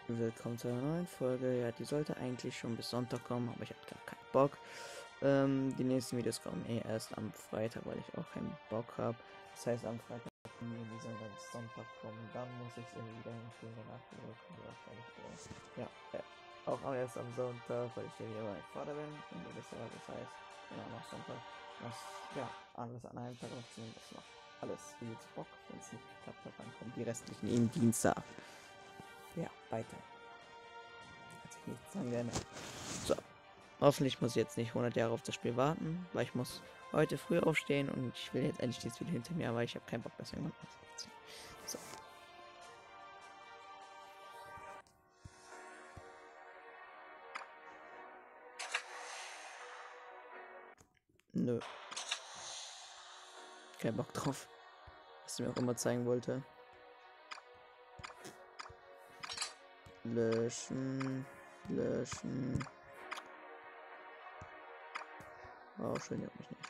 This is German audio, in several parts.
Willkommen zu einer neuen Folge. Ja, die sollte eigentlich schon bis Sonntag kommen, aber ich habe gar keinen Bock. Die nächsten Videos kommen erst am Freitag, weil ich auch keinen Bock habe. Das heißt, am Freitag kommen die sollen dann bis Sonntag kommen. Dann muss ich irgendwie wieder hinstellen, danach wahrscheinlich. Ja, auch erst am Sonntag, weil ich ja wieder bei meinem Vater bin. Und ihr wisst ja, was das heißt. Genau, noch Sonntag. Das, ja, alles an einem Tag aufzunehmen, das macht alles übelst Bock. Wenn es nicht geklappt hat, dann kommen die restlichen im Dienstag. Ja, weiter. Hat sich nichts dran geändert. So. Hoffentlich muss ich jetzt nicht 100 Jahre auf das Spiel warten, weil ich muss heute früh aufstehen und ich will jetzt endlich das Video hinter mir, aber ich habe keinen Bock, das irgendwann anzuziehen. So. Nö. Kein Bock drauf. Was du mir auch immer zeigen wollte. Löschen. Löschen. Oh, schön, juckt mich nicht.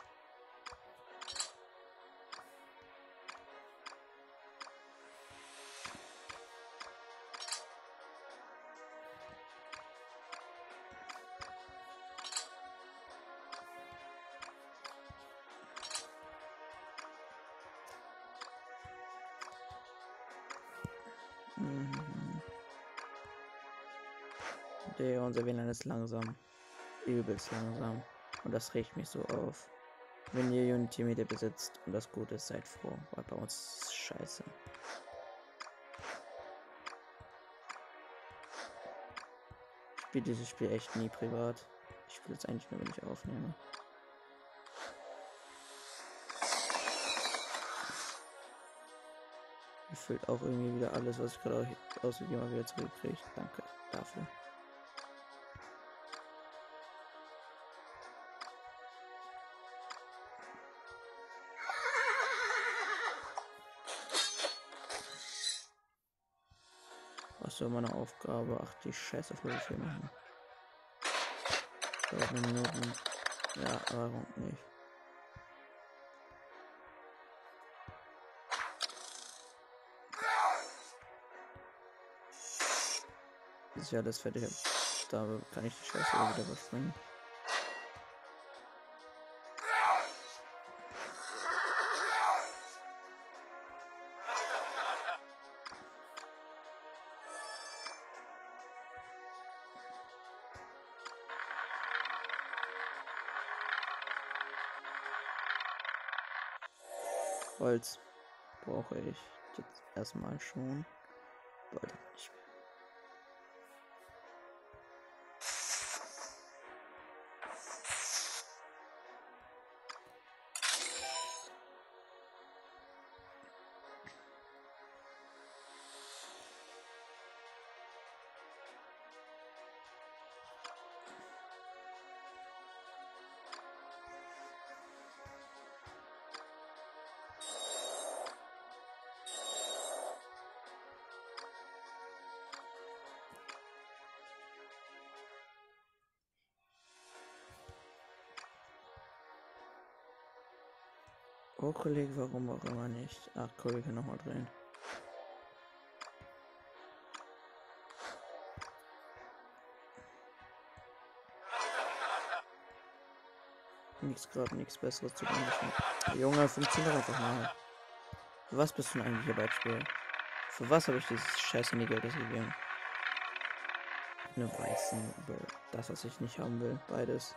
Der unser WLAN ist langsam. Übelst langsam. Und das regt mich so auf. Wenn ihr Unity Media besitzt und das gut ist, seid froh. Weil bei uns ist es scheiße. Ich spiele dieses Spiel echt nie privat. Ich spiele es eigentlich nur, wenn ich aufnehme. Mir fehlt auch irgendwie wieder alles, was ich gerade ausgegeben habe, wieder zurückkriege. Danke dafür. Was soll meine Aufgabe? Ach, die Scheiße auf Level 4 machen. 3 Minuten. Ja, warum nicht? Bis ich alles fertig habe. Da kann ich die Scheiße wieder überspringen. Holz brauche ich jetzt erstmal schon. Bald nicht mehr. Oh, Kollege, warum auch immer nicht? Ach, Kollege, kann nochmal drehen. Nichts Besseres zu tun. Junge, funktioniert einfach mal. Für was bist du denn eigentlich hier bei Spiel? Für was habe ich dieses scheiß Handy-Geld ausgegeben? Eine weißen, das, was ich nicht haben will. Beides.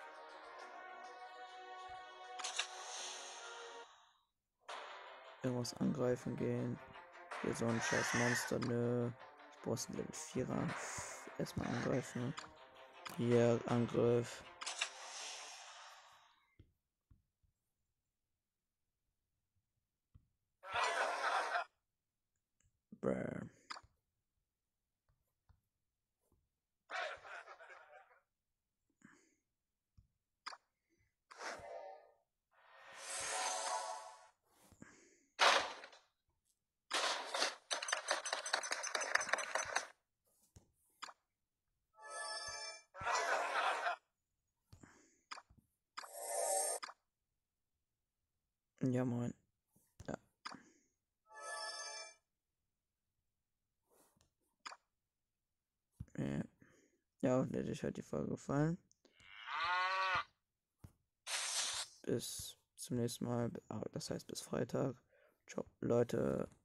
Irgendwas angreifen gehen. Hier so ein scheiß Monster, nö. Ich brauche ein Level 4er. Erstmal angreifen. Hier, Angriff. Brr. Ja, moin. Ja. Ja, hoffentlich hat euch halt die Folge gefallen. Bis zum nächsten Mal. Das heißt bis Freitag. Ciao, Leute.